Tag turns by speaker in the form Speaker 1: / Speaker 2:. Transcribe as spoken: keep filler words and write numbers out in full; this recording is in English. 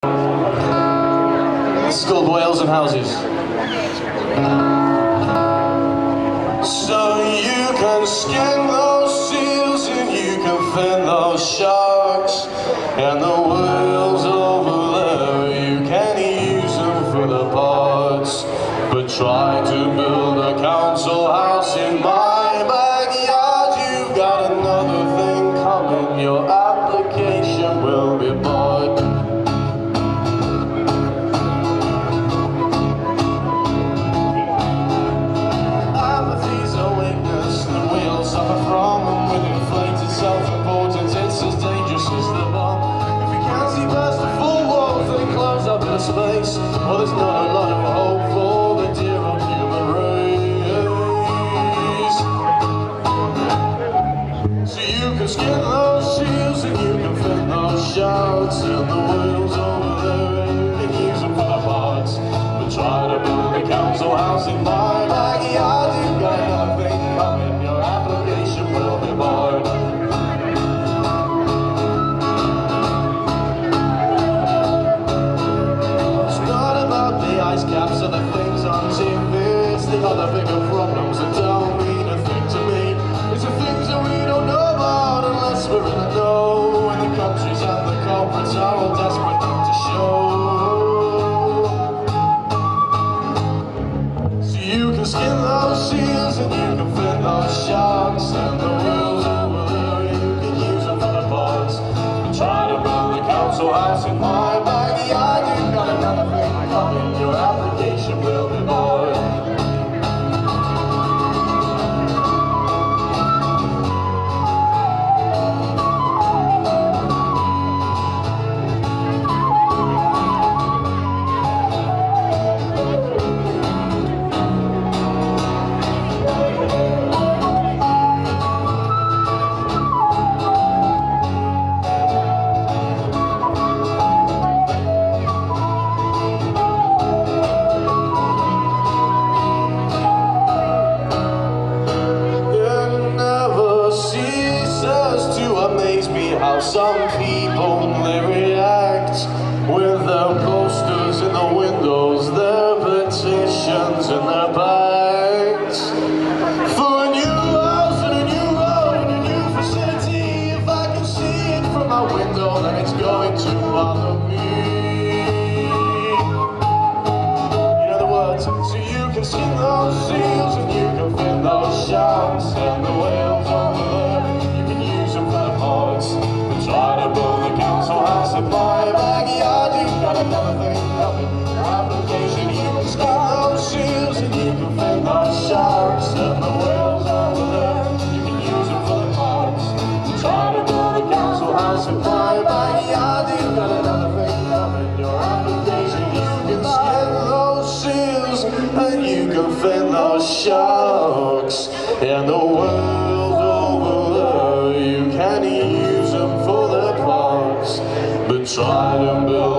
Speaker 1: This is called Whales and Houses. So you can skin those seals and you can fin those sharks, and the whales over there, you can use them for the parts. But try to build a council house in my backyard, you've got another thing coming, your application will be barred. Apathy's a weakness that we all suffer from, and with inflated self-importance it's as dangerous as the bomb. If you can't see past the full walls, then enclose up in a space, well, there's not a lot of hope for the dear old human race. So you can skin those seals and you can fin those sharks, and the whales over there, you can use them for the parts. But try to build a council house in my backyard, you've got nothing coming, your application will be barred. It's not about the ice caps or the things on T V, it's the other bigger problems that don't mean a thing to me. It's the things that we don't know about unless we're in the know, and the countries and the corporates are all desperate not to show. So you can skin those seals and you can fin those sharks, and the whales over there, you can use them for the parts. And try to build a council house in my backyard, you've got another thing coming, your application will be barred. Amaze me how some people, they react with their posters in the windows, their petitions in their bags for a new house and a new road and a new facility. If I can see it from my window, then it's going to bother me. You know the words. So you can skin those seals and you can fin those sharks, and the whales over there, but try to build a council house in my backyard, you've got another thing coming, your application. You can skin those seals and you can fin those sharks, and the whales over there, you can use them for the parts. But try to build a council house in my backyard, you've got another thing coming, your application. You can skin those seals and you can fin those sharks, and the whales over there, you can use them for their parts. But try to build